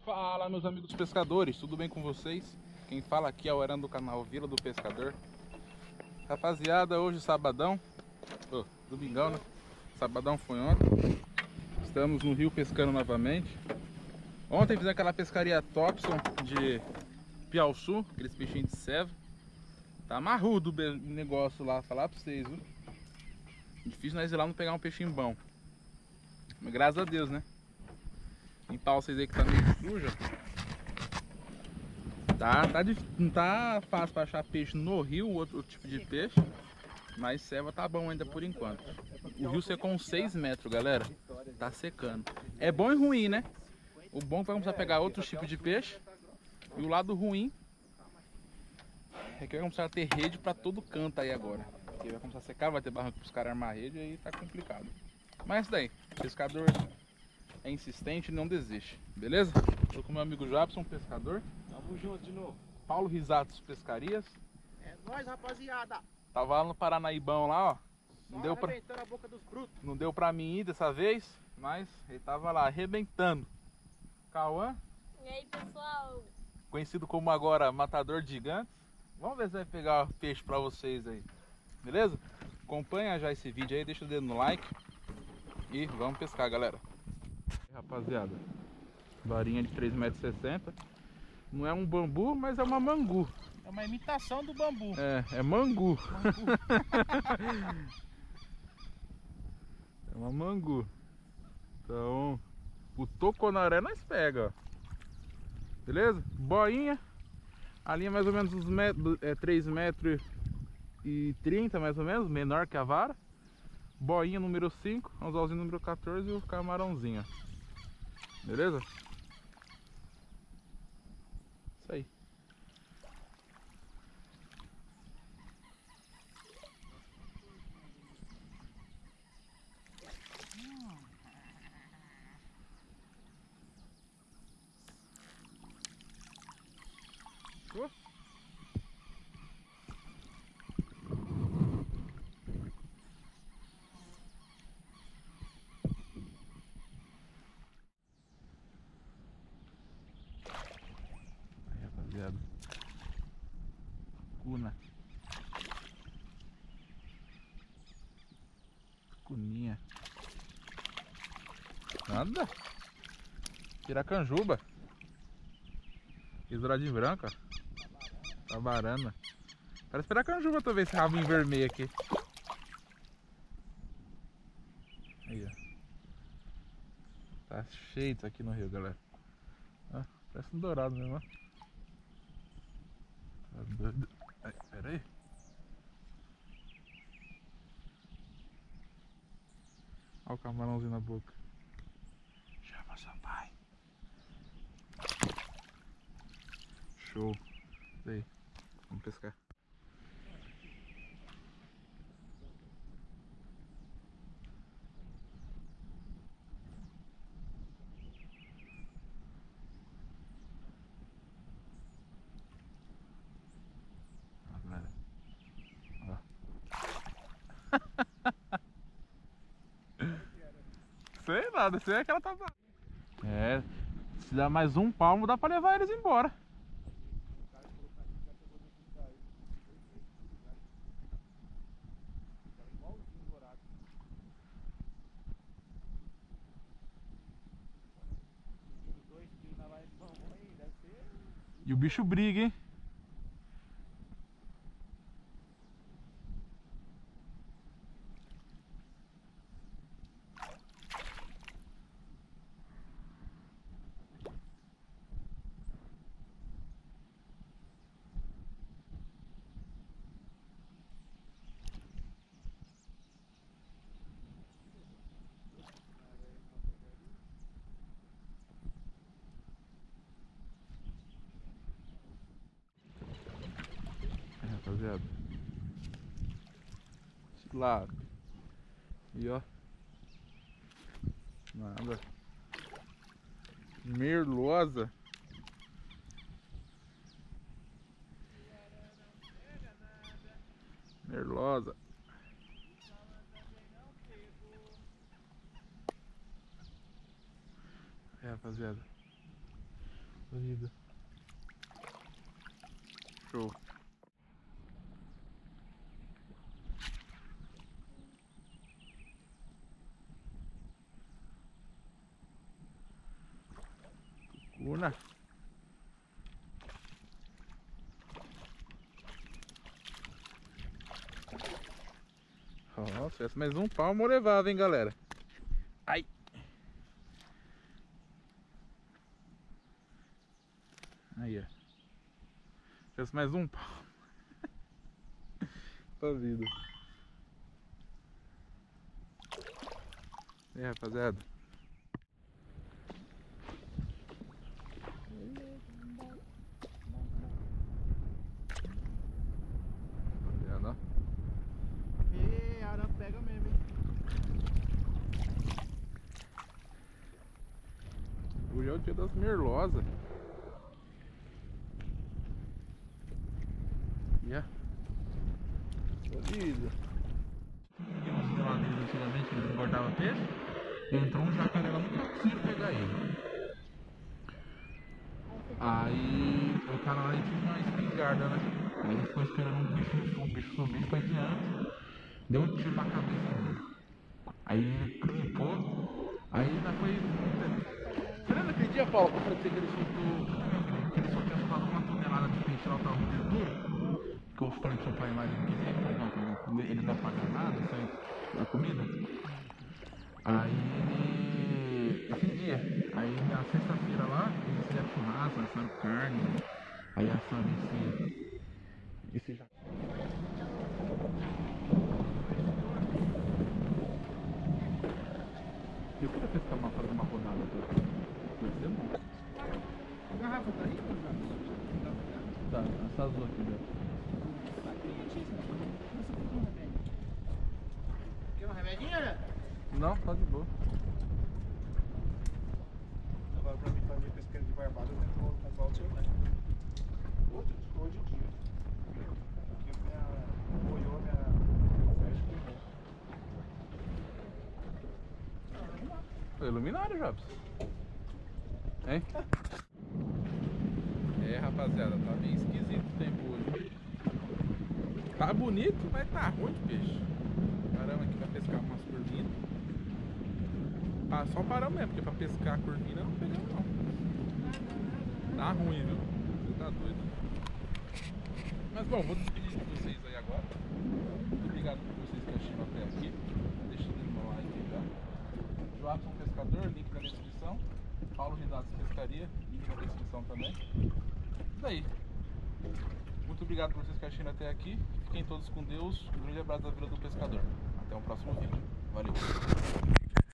Fala, meus amigos pescadores, tudo bem com vocês? Quem fala aqui é o Aran do canal Vila do Pescador. Rapaziada, hoje sabadão, domingão, né? Sabadão foi ontem. Estamos no rio pescando novamente. Ontem fizemos aquela pescaria Topson de Piauçu, aqueles peixinhos de ceva. Tá marrudo o negócio lá, falar pra vocês, viu? Difícil nós ir lá não pegar um peixinho bom. Mas graças a Deus, né? Limpar vocês aí que tá meio suja. Não tá fácil pra achar peixe no rio, outro tipo de peixe. Mas ceva tá bom ainda por enquanto. O rio secou uns 6 metros, galera. Tá secando. É bom e ruim, né? O bom é que vai começar a pegar outro tipo de peixe. E o lado ruim é que vai começar a ter rede pra todo canto aí agora. Porque vai começar a secar, vai ter barranco pros caras armar a rede, aí tá complicado. Mas é isso daí, pescador é insistente e não desiste, beleza? Tô com meu amigo Jabson, pescador. Tamo junto de novo. Paulo Risatos Pescarias. É nóis, rapaziada. Tava lá no Paranaibão lá, ó. Não deu pra... arrebentando a boca dos brutos. Não deu pra mim ir dessa vez, mas ele tava lá arrebentando. Cauã. E aí, pessoal? Conhecido como agora Matador de Gigantes. Vamos ver se vai pegar peixe pra vocês aí. Beleza? Acompanha já esse vídeo aí, deixa o dedo no like. E vamos pescar, galera. Rapaziada, varinha de 3,60 m. Não é um bambu, mas é uma mangu. É uma imitação do bambu. É mangu. É uma mangu. Então, o toconaré nós pega, ó. Beleza? Boinha. A linha mais ou menos uns 3,30 metros mais ou menos, menor que a vara. Boinha número 5, anzolzinho número 14 e o camarãozinho. Beleza? Isso aí. Show? Aí, rapaziada. Cuna. Cuninha. Nada. Piracanjuba. Douradinho branca. Tabarana. Parece piracanjuba talvez esse rabinho vermelho aqui. Aí, ó. Tá cheio isso aqui no rio, galera. Ó, parece um dourado mesmo, ó. Tá doido. Ai, pera aí. Olha o camarãozinho na boca. Chama seu pai. Show. Isso aí. Vamos pescar. Ó. Sei nada, sei que ela tá... É, se dá mais um palmo dá pra levar eles embora. E o bicho briga, hein? Rapaziada, esse lado e ó, nada, merlosa, merlosa. É, rapaziada, Vida. Show. Tucuna. Ó, se tivesse mais um palmo eu levava, hein, galera. Ai. Aí, ó. Se tivesse mais um palmo. Pra vida. E aí, rapaziada. Rapaziada, ó. E a hora pega mesmo, hein? Hoje é o dia das merlosas. Yeah. Vida. Tinha lá dele antigamente que ele engordava peixe. Entrou um jacaré lá, nunca conseguiram pegar ele. Aí o cara lá tinha uma espingarda, né? Aí ele ficou esperando um bicho subir pra diante. Deu um tiro na cabeça dele. Aí ele limpou. Aí ainda foi. Você lembra aquele dia, Paulo, que eu falei pra você que ele soltou. Que ele só tinha soltado 1 tonelada de peixe lá, o tamanho dele duro? Que eu falei pro seu pai lá, ele não queria, ele falou, não, ele não paga nada, isso aí, a comida. Aí ele. Esse dia, aí na sexta-feira lá, eles fizeram churrasco, assaram carne, aí assaram esse já. Eu queria pescar fazer uma rodada aqui. Pode ser bom. A garrafa tá aí, Tá, essa azul aqui dentro. Quer uma remedinha, né? Não, tá de boa. Agora pra mim fazer pesqueira de barbada, eu tenho que comprar o seu, né? Hoje em dia. Porque minha boiou, meu fecho queimou. Foi iluminário, Jobs. Hein? É, rapaziada, tá bem esquisito o tempo hoje. Tá bonito, mas tá ruim de peixe. Paramos aqui pra pescar umas curvinas. Ah, só paramos mesmo, porque pra pescar curvina não pegamos não. Tá ruim, viu? Você tá doido. Mas bom, vou despedir de vocês aí agora. Muito obrigado por vocês que assistiram até aqui. Deixa o like aí já. Joabson Pescador, link na descrição. Paulo Ridados Pescaria, link na descrição também. Isso daí. Muito obrigado por vocês que assistiram até aqui. Fiquem todos com Deus. Um grande abraço da Vila do Pescador. Até o próximo vídeo. Valeu.